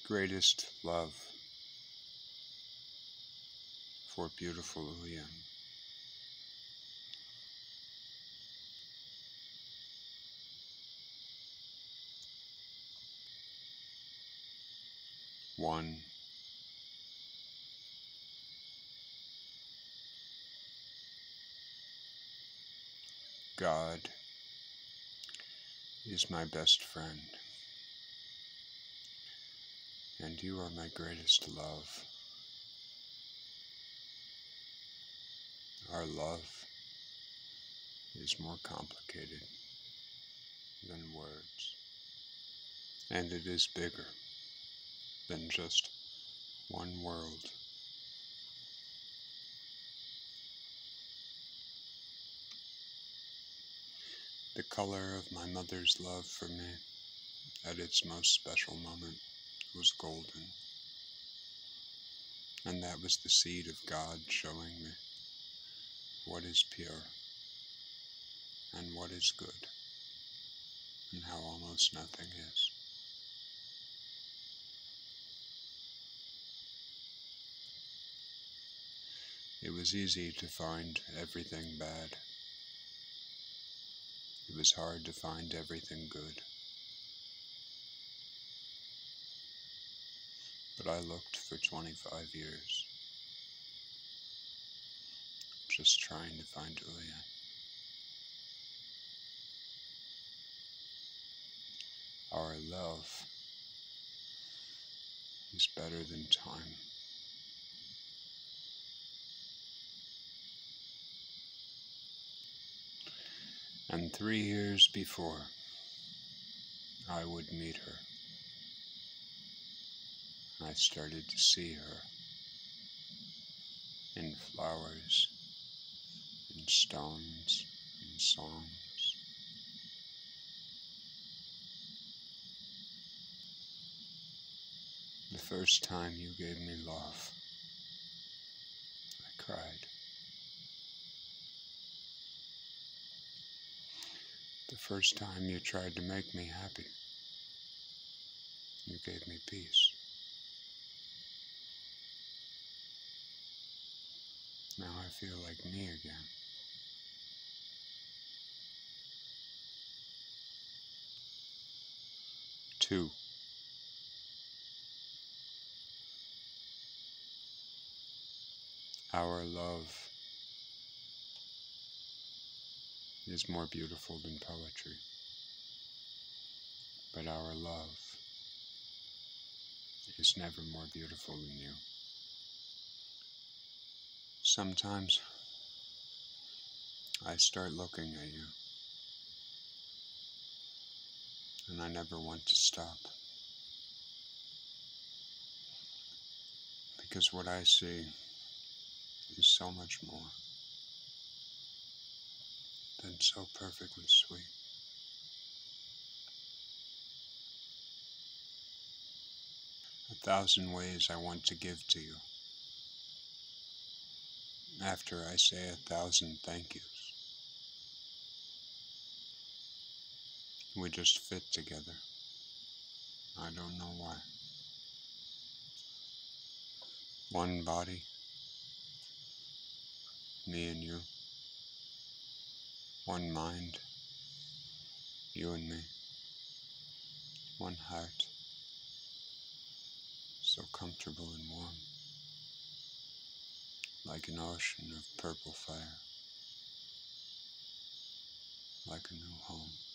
Greatest love for beautiful Uyên. One. God is my best friend, and you are my greatest love. Our love is more complicated than words, and it is bigger than just one world. The color of my mother's love for me at its most special moment was golden, and that was the seed of God showing me what is pure and what is good, and how almost nothing is. It was easy to find everything bad. It was hard to find everything good. But I looked for 25 years, just trying to find Uyên. Our love is better than time. And 3 years before I would meet her, I started to see her in flowers, in stones, in songs. The first time you gave me love, I cried. The first time you tried to make me happy, you gave me peace. Now I feel like me again. Two. Our love is more beautiful than poetry, but our love is never more beautiful than you. Sometimes I start looking at you, and I never want to stop, because what I see is so much more than so perfectly sweet. A thousand ways I want to give to you, after I say 1,000 thank yous. We just fit together. I don't know why. One body, me and you. One mind, you and me. One heart, so comfortable and warm, like an ocean of purple fire, like a new home.